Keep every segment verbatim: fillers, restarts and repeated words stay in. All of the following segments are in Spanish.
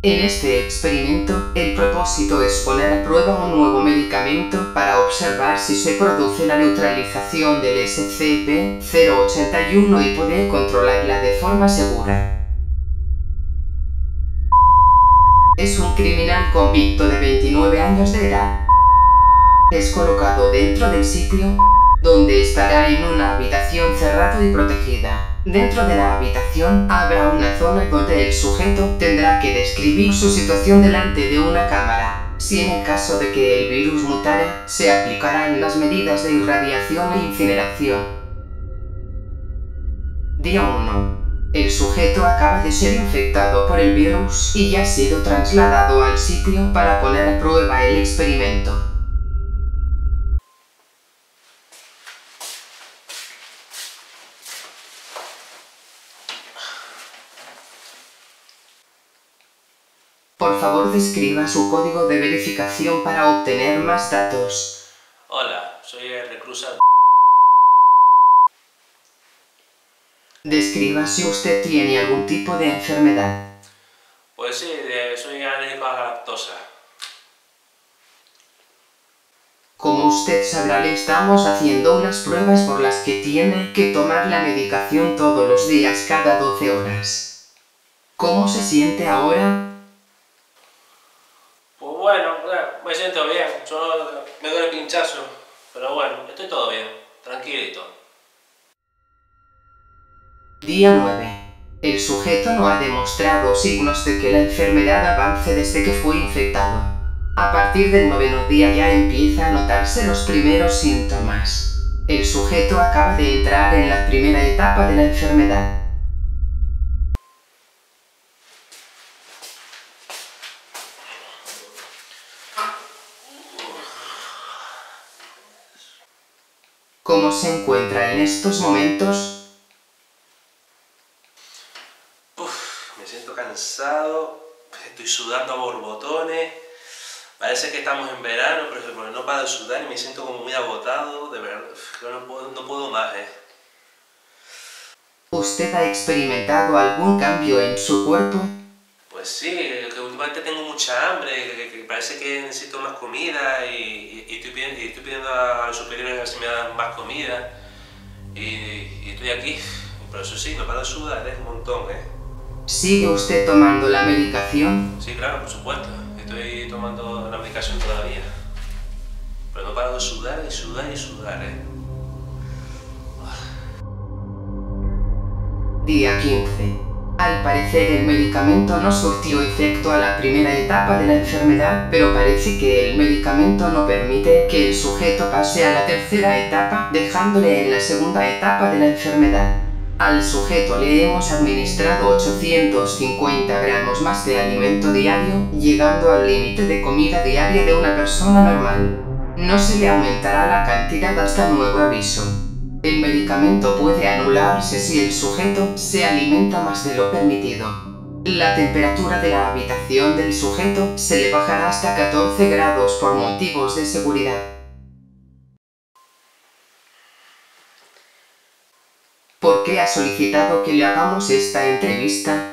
En este experimento, el propósito es poner a prueba un nuevo medicamento para observar si se produce la neutralización del S C P cero ochenta y uno y poder controlarla de forma segura. Es un criminal convicto de veintinueve años de edad. Es colocado dentro del sitio, donde estará en una habitación cerrada y protegida. Dentro de la habitación habrá una zona donde el sujeto tendrá que describir su situación delante de una cámara. Si en el caso de que el virus mutara, se aplicarán las medidas de irradiación e incineración. Día uno. El sujeto acaba de ser infectado por el virus y ya ha sido trasladado al sitio para poner a prueba el experimento. Por favor, describa su código de verificación para obtener más datos. Hola, soy el reclusa. Describa si usted tiene algún tipo de enfermedad. Pues sí, de- soy alérgico a la lactosa. Como usted sabrá, le estamos haciendo unas pruebas por las que tiene que tomar la medicación todos los días cada doce horas. ¿Cómo se siente ahora? Pues bueno, me siento bien, solo me duele el pinchazo, pero bueno, estoy todo bien, tranquilito. Día nueve. El sujeto no ha demostrado signos de que la enfermedad avance desde que fue infectado. A partir del noveno día ya empieza a notarse los primeros síntomas. El sujeto acaba de entrar en la primera etapa de la enfermedad. ¿Cómo se encuentra en estos momentos? Uf, me siento cansado, estoy sudando a borbotones. Parece que estamos en verano, pero no paro de sudar y me siento como muy agotado, de verdad, yo no puedo, no puedo más, eh. ¿Usted ha experimentado algún cambio en su cuerpo? Pues sí, que últimamente tengo mucha hambre, que, que parece que necesito más comida y, y- y estoy, pidiendo, y estoy pidiendo a los superiores a ver si me dan más comida y, y estoy aquí, pero eso sí, no paro de sudar, es un montón, ¿eh? ¿Sigue usted tomando la medicación? Sí, claro, por supuesto, estoy tomando la medicación todavía, pero no paro de sudar y sudar y sudar, ¿eh? Día quince. Al parecer el medicamento no surtió efecto a la primera etapa de la enfermedad, pero parece que el medicamento no permite que el sujeto pase a la tercera etapa, dejándole en la segunda etapa de la enfermedad. Al sujeto le hemos administrado ochocientos cincuenta gramos más de alimento diario, llegando al límite de comida diaria de una persona normal. No se le aumentará la cantidad hasta nuevo aviso. El medicamento puede anularse si el sujeto se alimenta más de lo permitido. La temperatura de la habitación del sujeto se le bajará hasta catorce grados por motivos de seguridad. ¿Por qué ha solicitado que le hagamos esta entrevista?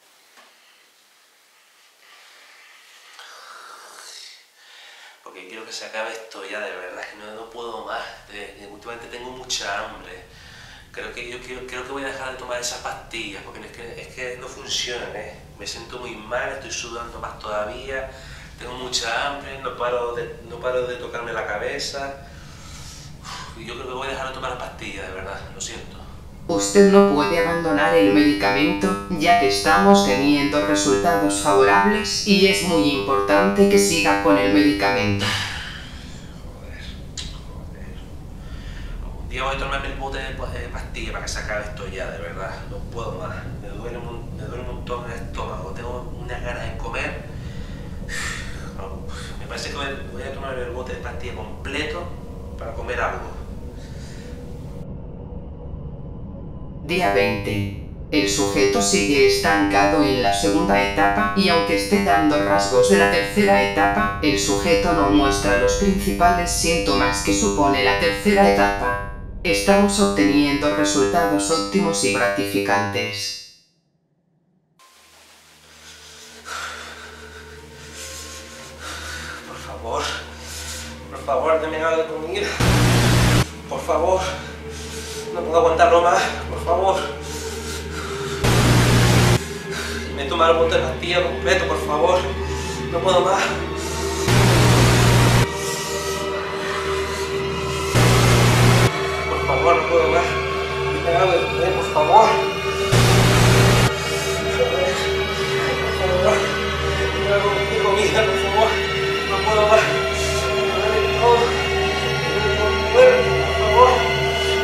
Porque quiero que se acabe esto ya, de verdad, que no, no puedo más, de- de- últimamente tengo mucha hambre. Creo que yo quiero, creo que voy a dejar de tomar esas pastillas, porque es que, es que no funcionan, ¿eh? Me siento muy mal, estoy sudando más todavía, tengo mucha hambre, no paro de, no paro de tocarme la cabeza. Uf, y yo creo que voy a dejar de tomar las pastillas, de verdad, lo siento. Usted no puede abandonar el medicamento, ya que estamos teniendo resultados favorables y es muy importante que siga con el medicamento. Joder, joder. Un día voy a tomarme el bote de pa- de pastillas para que se acabe esto ya, de verdad, no puedo más. Me duele, un- me duele un montón el estómago, tengo unas ganas de comer. Me parece que voy voy a tomar el bote de pastilla completo para comer algo. Día veinte. El sujeto sigue estancado en la segunda etapa y aunque esté dando rasgos de la tercera etapa, el sujeto no muestra los principales síntomas que supone la tercera etapa. Estamos obteniendo resultados óptimos y gratificantes. favor, denme algo de comida. Por favor. No puedo aguantarlo más, por favor. Me he tomado el bote de pastilla completo, por favor. No puedo más. Por favor, no puedo más. Dime algo de comer, por favor. Por favor. Dime algo de comida, por favor. No puedo más. Dame todo. Dame todo, por favor.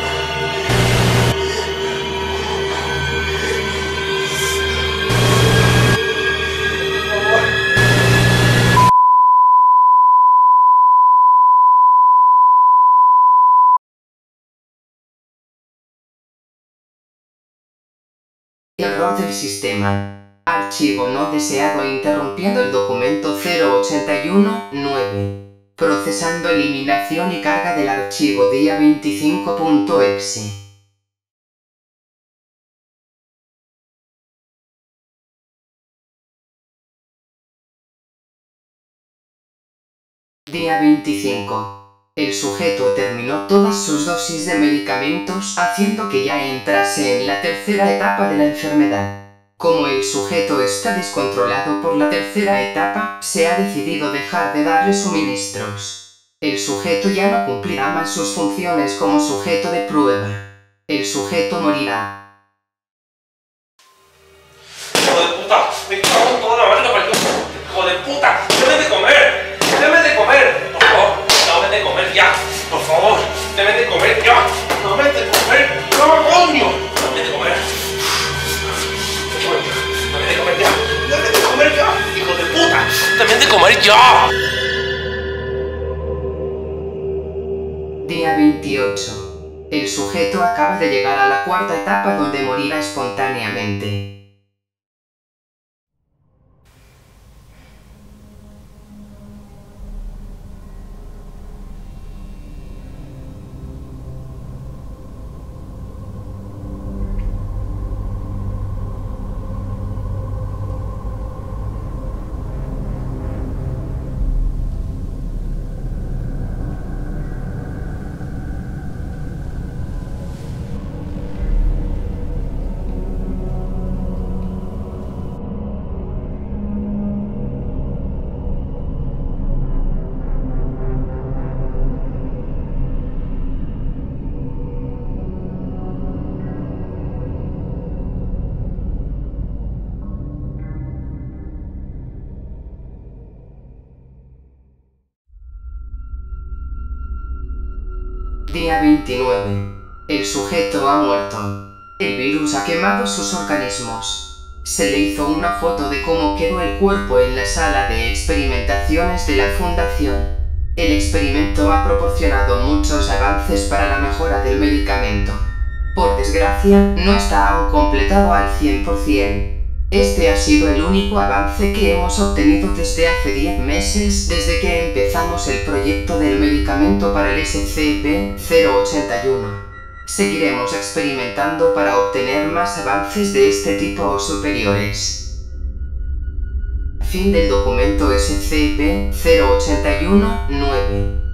Error del sistema. Archivo no deseado interrumpiendo el documento cero ochenta y uno nueve. Procesando eliminación y carga del archivo día veinticinco punto exe. Día veinticinco. El sujeto terminó todas sus dosis de medicamentos, haciendo que ya entrase en la tercera etapa de la enfermedad. Como el sujeto está descontrolado por la tercera etapa, se ha decidido dejar de darle suministros. El sujeto ya no cumplirá más sus funciones como sujeto de prueba. El sujeto morirá. ¡Hijo de puta! ¡Me cago en toda la mano para el ¡hijo de puta! ¡Deme de comer! ¡Deme de comer! Por favor, dame de comer ya. Por favor, deme de comer ya. Dame de comer. ¡No, coño! Dame de comer. Dame de comer ya. Dame de comer ya. ¡Hijo de puta! Dame de comer ya. Día veintiocho. El sujeto acaba de llegar a la cuarta etapa donde morirá espontáneamente. Día veintinueve. El sujeto ha muerto. El virus ha quemado sus organismos. Se le hizo una foto de cómo quedó el cuerpo en la sala de experimentaciones de la Fundación. El experimento ha proporcionado muchos avances para la mejora del medicamento. Por desgracia, no está aún completado al cien por cien. Este ha sido el único avance que hemos obtenido desde hace diez meses, desde que empezamos el proyecto del medicamento para el S C P cero ochenta y uno. Seguiremos experimentando para obtener más avances de este tipo o superiores. Fin del documento S C P cero ochenta y uno nueve.